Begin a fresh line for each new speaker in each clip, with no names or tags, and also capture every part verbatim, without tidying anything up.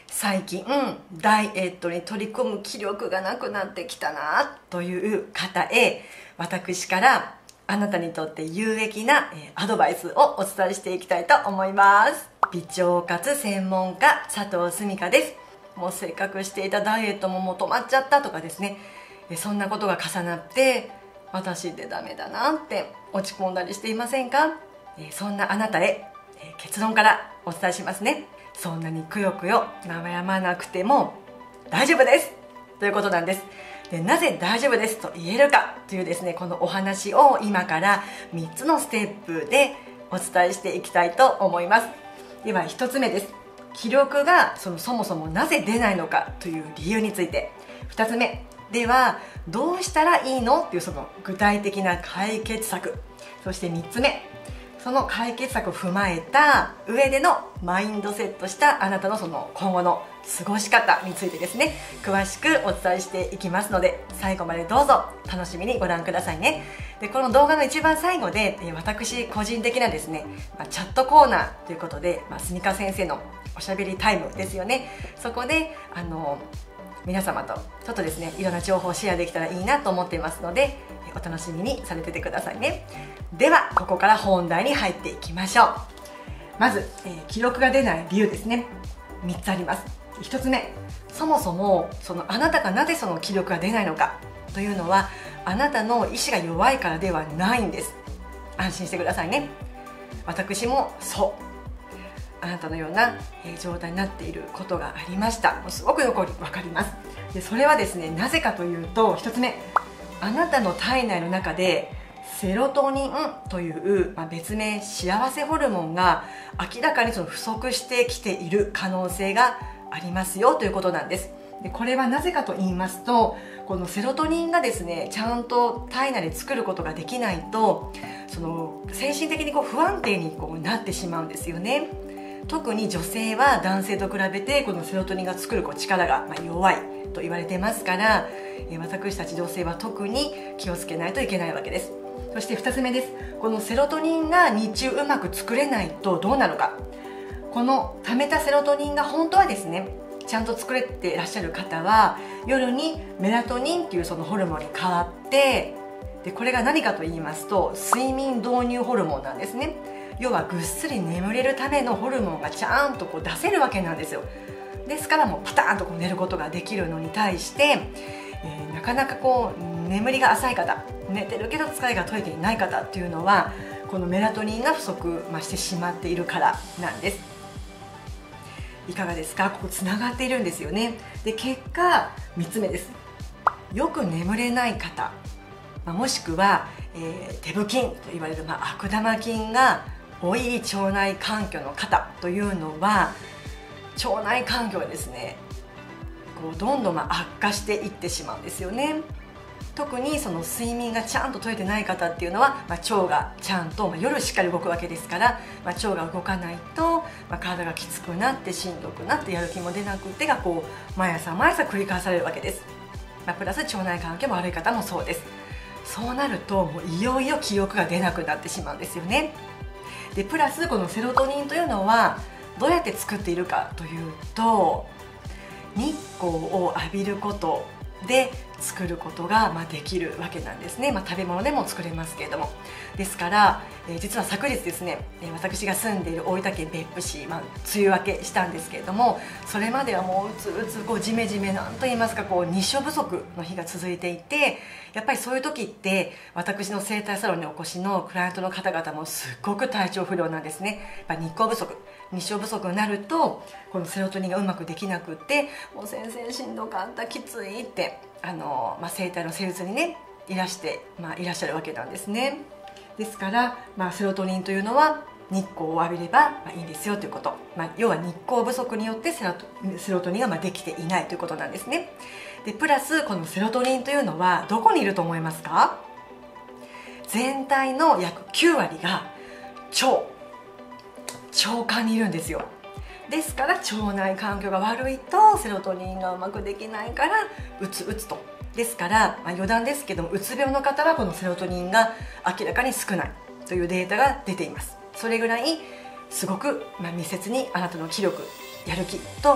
最近ダイエットに取り組む気力がなくなってきたなという方へ、私からあなたにとって有益なアドバイスをお伝えしていきたいと思います。美腸活専門家佐藤澄香です。もうせっかくしていたダイエットももう止まっちゃったとかですね、そんなことが重なって私ってダメだなって落ち込んだりしていませんか？そんなあなたへ結論からお伝えしますね。そんなにくよくよ悩まなくても大丈夫ですということなんです。で、なぜ大丈夫ですと言えるかというですね、このお話を今からみっつのステップでお伝えしていきたいと思います。ではひとつめです。気力がそのそもそもなぜ出ないのかという理由について。ふたつめではどうしたらいいのっていうその具体的な解決策。そしてみっつめ、その解決策を踏まえた上でのマインドセットしたあなたのその今後の過ごし方についてですね、詳しくお伝えしていきますので、最後までどうぞ楽しみにご覧くださいね。で、この動画の一番最後で私個人的なですね、チャットコーナーということで、澄香先生のおしゃべりタイムですよね。そこであの皆様とちょっとですね、いろんな情報をシェアできたらいいなと思っていますので、お楽しみにされててくださいね。ではここから本題に入っていきましょう。まず、えー、気力が出ない理由ですね。みっつあります。ひとつめ、そもそもそのあなたがなぜその気力が出ないのかというのは、あなたの意志が弱いからではないんです。安心してくださいね。私もそうあなたのような状態になっていることがありました。もうすごくよくわかります。で、それはですね、なぜかというと、ひとつめ、あなたの体内の中でセロトニンという、まあ、別名幸せホルモンが明らかにその不足してきている可能性がありますよということなんです。で、これはなぜかと言いますと、このセロトニンがですね、ちゃんと体内で作ることができないと、その精神的にこう不安定にこうなってしまうんですよね。特に女性は男性と比べてこのセロトニンが作るこう力が弱いと言われてますから、私たち女性は特に気をつけないといけないわけです。そしてふたつめです。このセロトニンが日中うまく作れないとどうなるか。この溜めたセロトニンが本当はですね、ちゃんと作れていらっしゃる方は夜にメラトニンっていうそのホルモンに変わって、でこれが何かと言いますと、睡眠導入ホルモンなんですね。要はぐっすり眠れるためのホルモンがちゃんとこう出せるわけなんですよ。ですからもうパターンとこう寝ることができるのに対して、えー、なかなかこう眠りが浅い方、寝てるけど疲れが取れていない方っていうのは、このメラトニンが不足、まあ、してしまっているからなんです。いかがですか？ここつながっているんですよね。で、結果みっつめです。よく眠れない方、まあ、もしくは、えー、手不筋と言われる、まあ、悪玉菌が多い腸内環境の方というのは、腸内環境がですね、こうどんどんまあ悪化していってしまうんですよね。特にその睡眠がちゃんと取れてない方っていうのは、まあ、腸がちゃんと、まあ、夜しっかり動くわけですから、まあ、腸が動かないと、まあ、体がきつくなってしんどくなってやる気も出なくてがこう毎朝毎朝繰り返されるわけです。まあ、プラス腸内環境も悪い方もそうです。そうなるともういよいよ気力が出なくなってしまうんですよね。でプラスこのセロトニンというのはどうやって作っているかというと、日光を浴びることで作ることがまあできるわけなんですね。まあ、食べ物でも作れますけれども、ですから、えー、実は昨日ですね、えー、私が住んでいる大分県別府市、まあ、梅雨明けしたんですけれども、それまではもううつうつこうジメジメなんと言いますか、こう日照不足の日が続いていて、やっぱりそういう時って私の整体サロンにお越しのクライアントの方々もすっごく体調不良なんですね。やっぱ日光不足、日照不足になるとこのセロトニンがうまくできなくって、もう先生しんどかった、きついってあの、まあ、整体の施術にねいらして、まあ、いらっしゃるわけなんですね。ですから、まあ、セロトニンというのは日光を浴びれば、まあ、いいんですよということ、まあ、要は日光不足によってセロト、セロトニンがまあできていないということなんですね。でプラスこのセロトニンというのはどこにいると思いますか？全体の約きゅうわりが腸腸管にいるんですよ。ですから腸内環境が悪いとセロトニンがうまくできないからうつうつと。ですから、まあ、余談ですけども、うつ病の方はこのセロトニンが明らかに少ないというデータが出ています。それぐらいすごく、まあ、密接にあなたの気力、やる気と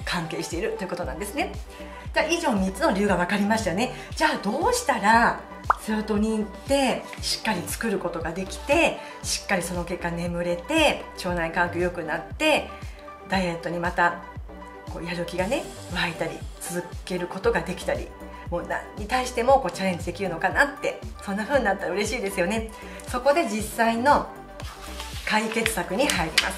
関係しているということなんですね。じゃあ以上みっつの理由が分かりましたよね。じゃあどうしたらセロトニンってしっかり作ることができて、しっかりその結果眠れて腸内環境良くなってダイエットにまたこうやる気がね湧いたり続けることができたり、もう何に対してもこうチャレンジできるのかなって、そんな風になったら嬉しいですよね。そこで実際の解決策に入ります。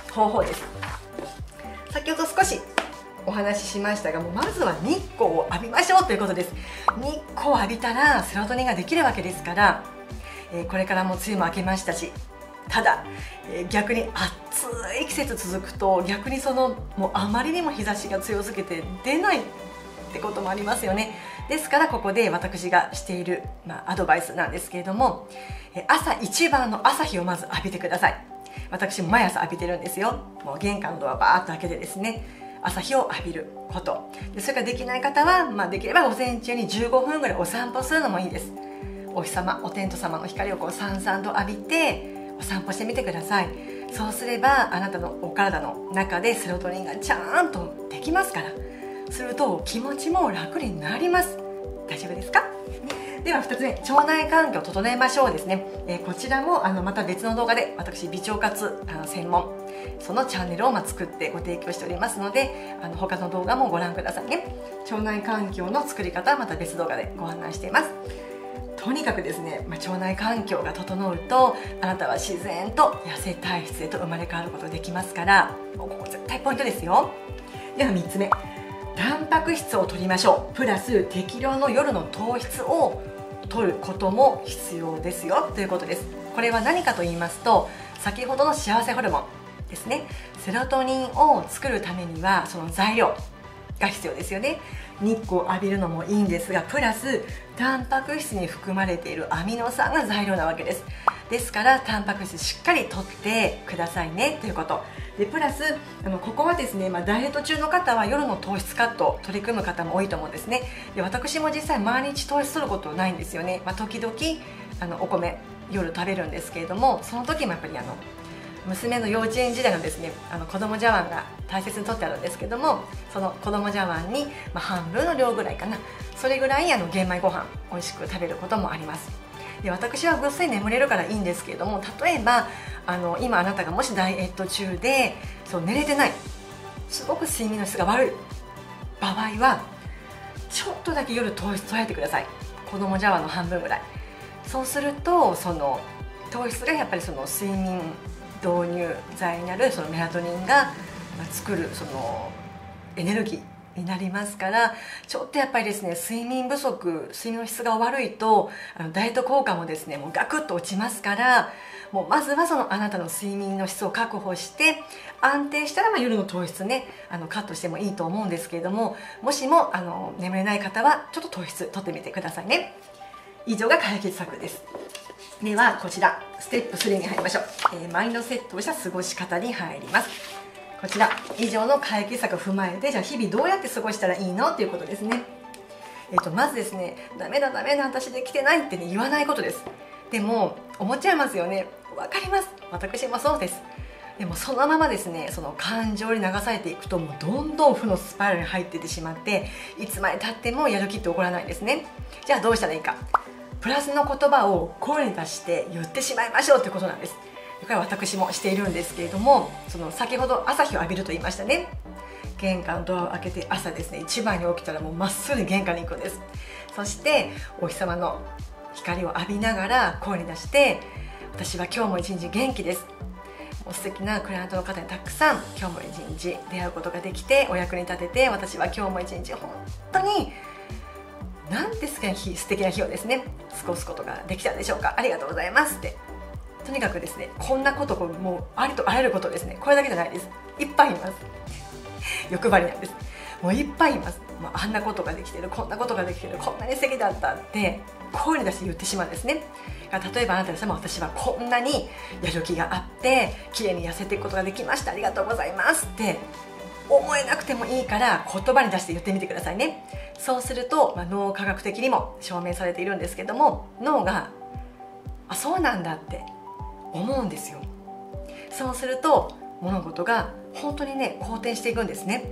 方法です。先ほど少しお話ししましたが、もうまずは日光を浴びましょうということです。日光を浴びたらセロトニンができるわけですから、えー、これからも梅雨も明けましたし、ただ、えー、逆に暑い季節続くと逆にそのもうあまりにも日差しが強すぎて出ないってこともありますよね。ですからここで私がしている、まあ、アドバイスなんですけれども、えー、朝一番の朝日をまず浴びてください。私も毎朝浴びてるんですよ。もう玄関のドアバーッと開けてですね、朝日を浴びることで、それができない方は、まあ、できれば午前中にじゅうごふんぐらいお散歩するのもいいです。お日様、お天道様の光をこうさんさんと浴びてお散歩してみてください。そうすればあなたのお体の中でセロトニンがちゃんとできますから、すると気持ちも楽になります。大丈夫ですか？ではふたつめ、腸内環境を整えましょうですね。えー、こちらもあのまた別の動画で私美腸活あの専門そのチャンネルをま作ってご提供しておりますので、あの他の動画もご覧くださいね。腸内環境の作り方はまた別動画でご案内しています。とにかくですね、まあ、腸内環境が整うとあなたは自然と痩せ体質へと生まれ変わることができますから、ここ絶対ポイントですよ。ではみっつめ、タンパク質を摂りましょう。プラス適量の夜の糖質を取ることも必要ですよということです。これは何かと言いますと、先ほどの幸せホルモンですね、セロトニンを作るためにはその材料が必要ですよね。日光を浴びるのもいいんですが、プラスタンパク質に含まれているアミノ酸が材料なわけです。ですからタンパク質しっかりとってくださいねということで、プラスあのここはですね、まあ、ダイエット中の方は夜の糖質カットを取り組む方も多いと思うんですね。で、私も実際毎日糖質取ることないんですよね。まあ、時々あのお米夜食べるんですけれども、その時もやっぱりあの娘の幼稚園時代のですね、あの子供茶碗が大切にとってあるんですけども、その子供茶碗に、まあ、半分の量ぐらいかな、それぐらいあの玄米ご飯美味しく食べることもあります。で、私はぐっすり眠れるからいいんですけれども、例えばあの今あなたがもしダイエット中でそう寝れてない、すごく睡眠の質が悪い場合はちょっとだけ夜糖質取られてください。子供茶碗の半分ぐらい。そうするとその糖質がやっぱりその睡眠導入剤になるそのメラトニンが作るそのエネルギーになりますから、ちょっとやっぱりですね、睡眠不足、睡眠の質が悪いとあのダイエット効果もですねもうガクッと落ちますから、もうまずはそのあなたの睡眠の質を確保して安定したら、まあ夜の糖質ねあのカットしてもいいと思うんですけれども、もしもあの眠れない方はちょっと糖質取ってみてくださいね。以上が解決策です。ではこちらステップスリーに入りましょう。えー、マインドセットをした過ごし方に入ります。こちら以上の解決策を踏まえて、じゃあ日々どうやって過ごしたらいいのっていうことですね。えー、とまずですね、ダメだダメだ私できてないって、ね、言わないことです。でも思っちゃいますよね。わかります、私もそうです。でもそのままですね、その感情に流されていくともうどんどん負のスパイラルに入っていってしまって、いつまでたってもやる気って起こらないんですね。じゃあどうしたらいいか。プラスの言葉を声に出して言ってしまいましょうということなんです。これは私もしているんですけれども、その先ほど朝日を浴びると言いましたね。玄関のドアを開けて朝ですね、一番に起きたらもうまっすぐに玄関に行くんです。そしてお日様の光を浴びながら声に出して、私は今日も一日元気です、もう素敵なクライアントの方にたくさん今日も一日出会うことができてお役に立てて、私は今日も一日本当に何ですか、素敵な日をですね過ごすことができたでしょうか。ありがとうございますって、とにかくですね、こんなこともうありとあらゆることですね。これだけじゃないです、いっぱいいます。欲張りなんです。もういっぱいいます。もうあんなことができてる、こんなことができてる、こんなに素敵だったって声に出して言ってしまうんですね。例えばあなたですね、私はこんなにやる気があって綺麗に痩せていくことができました、ありがとうございますって思えなくてもいいから言葉に出して言ってみてくださいね。そうすると、まあ、脳科学的にも証明されているんですけども、脳があそうなんだって思うんですよ。そうすると物事が本当にね好転していくんですね。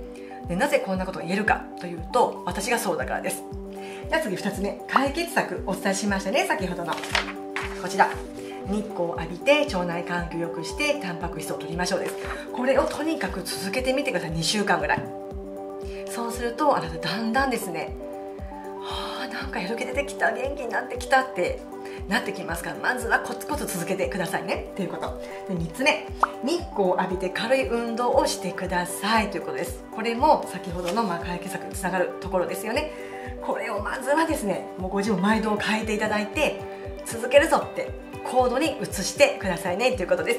でなぜこんなことが言えるかというと、私がそうだからです。では次ふたつめ、解決策お伝えしましたね、先ほどのこちら、日光を浴びて腸内環境を良くしてタンパク質を取りましょうです。これをとにかく続けてみてください。にしゅうかんぐらい。そうするとあなただんだんですね、はあ、なんかやる気出てきた、元気になってきたってなってきますから、まずはコツコツ続けてくださいねということ。でみっつめ、日光を浴びて軽い運動をしてくださいということです。これも先ほどのまあ解決策につながるところですよね。これをまずはですね、もうご自分マインドを変えていただいて、続けるぞって行動に移してくださいねということです。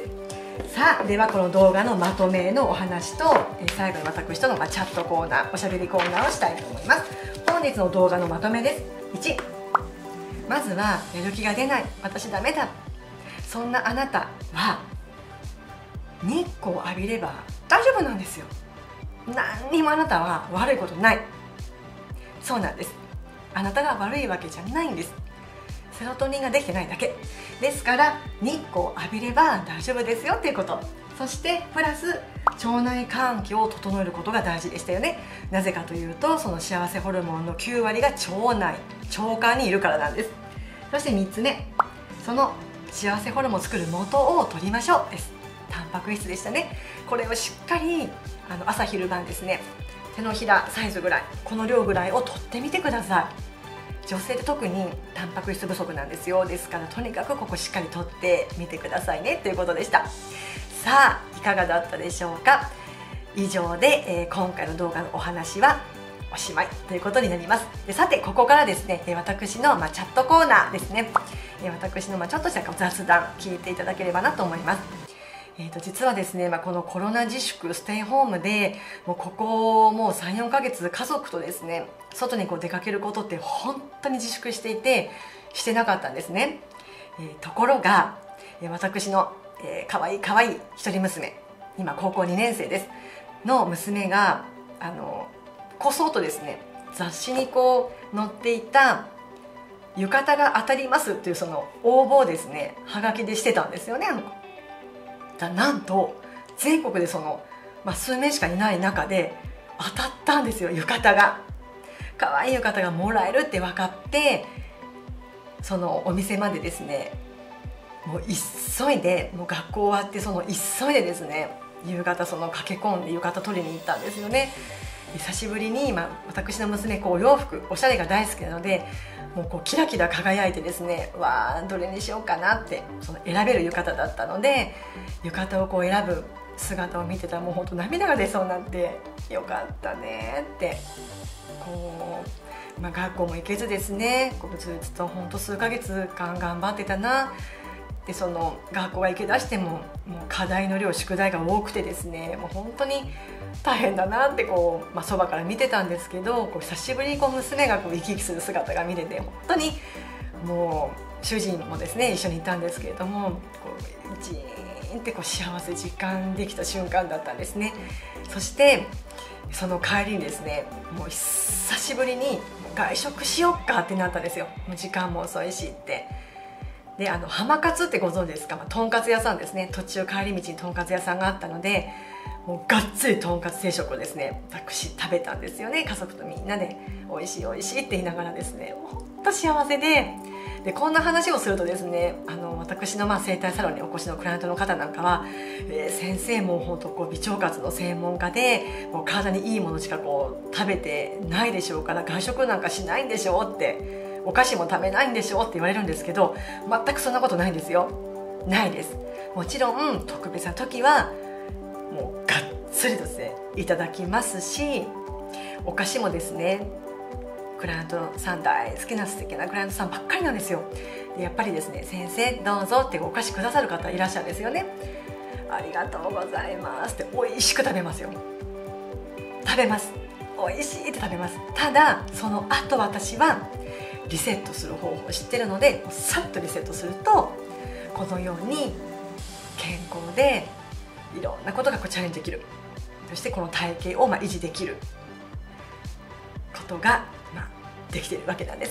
さあ、ではこの動画のまとめのお話と最後に私とのチャットコーナー、おしゃべりコーナーをしたいと思います。本日の動画のまとめです。いち、まずはやる気が出ない、私ダメだ、そんなあなたは日光を浴びれば大丈夫なんですよ。何にもあなたは悪いことない。そうなんです。あなたが悪いわけじゃないんです。セロトニンができてないだけですから、日光を浴びれば大丈夫ですよっていうこと。そしてプラス腸内環境を整えることが大事でしたよね。なぜかというと、その幸せホルモンのきゅうわりが腸内、腸管にいるからなんです。そしてみっつめ、その幸せホルモンを作る元を取りましょうです。タンパク質でしたね。これをしっかりあの朝昼晩ですね、手のひらサイズぐらい、この量ぐらいを取ってみてください。女性って特にタンパク質不足なんですよ。ですからとにかくここしっかり取ってみてくださいねということでした。さあ、いかがだったでしょうか。以上で、えー、今回の動画のお話はおしまいということになります。でさて、ここからですね、私の、まあ、チャットコーナーですね、私の、まあ、ちょっとした雑談聞いていただければなと思います。えー、と実はですね、まあ、このコロナ自粛ステイホームでもうここもうさん、よんかげつ家族とですね、外にこう出かけることって本当に自粛していてしてなかったんですね。えー、ところが、えー、私の、えー、かわいいかわいい一人娘、今高校にねん生ですの娘があのこそっとですね、雑誌にこう載っていた浴衣が当たりますっていうその応募をですね、はがきでしてたんですよね。あのだなんと全国でその、まあ、数名しかいない中で当たったんですよ、浴衣が。可愛い浴衣がもらえるって分かって、そのお店までですね、もう急いで、もう学校終わってその急いでですね、夕方その駆け込んで浴衣取りに行ったんですよね。久しぶりに、まあ、私の娘こうお洋服おしゃれが大好きなので、もうこうキラキラ輝いてですね、わーどれにしようかなって、その選べる浴衣だったので、浴衣をこう選ぶ姿を見てたらもう本当涙が出そうになって、よかったねってこう、まあ、学校も行けずですね、こうずっと本当数ヶ月間頑張ってたな。でその学校が行きだしても、もう課題の量、宿題が多くてですね、もう本当に大変だなってこう、まあ、そばから見てたんですけど、こう久しぶりにこう娘がこう生き生きする姿が見れて、本当にもう主人もですね一緒にいたんですけれども、こうジーンってこう幸せ実感できた瞬間だったんですね。そしてその帰りにですね、もう久しぶりに外食しよっかってなったんですよ。もう時間も遅いしって。であの浜カツってご存知ですか、まあ、とんかつ屋さんですね。途中帰り道にとんかつ屋さんがあったので、もうがっつりとんかつ定食をですね、私食べたんですよね。家族とみんなで美味しい美味しいって言いながらですね、ほんと幸せで、でこんな話をするとですね、あの私のまあ整体サロンにお越しのクライアントの方なんかは、えー、先生も本当こう微腸活の専門家で、もう体にいいものしかこう食べてないでしょうから、外食なんかしないんでしょうって、お菓子も食べないんでしょって言われるんですけど、全くそんなことないんですよ。ないです。もちろん特別な時はもうがっつりとですねいただきますし、お菓子もですね、クライアントさん大好きな素敵なクライアントさんばっかりなんですよ。でやっぱりですね、先生どうぞってお菓子くださる方いらっしゃるんですよね。ありがとうございますって美味しく食べますよ。食べます。美味しいって食べます。ただその後私はリセットする方法を知ってるので、さっとリセットするとこのように健康でいろんなことがこうチャレンジできる。そしてこの体型をまあ維持できることが、まあ、できているわけなんですね。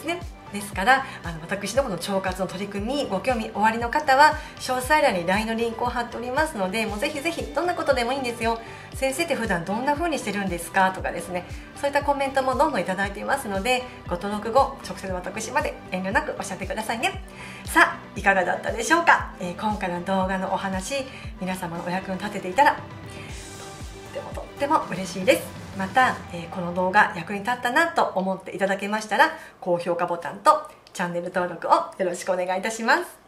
ですからあの私どもの腸活の取り組みご興味おありの方は詳細欄に ライン のリンクを貼っておりますので、もうぜひぜひどんなことでもいいんですよ。先生って普段どんな風にしてるんですかとかですね、そういったコメントもどんどんいただいていますので、ご登録後直接私まで遠慮なくおっしゃってくださいね。さあいかがだったでしょうか。えー、今回の動画のお話皆様のお役に立てていたらとってもとっても嬉しいです。また、えー、この動画役に立ったなと思っていただけましたら高評価ボタンとチャンネル登録をよろしくお願いいたします。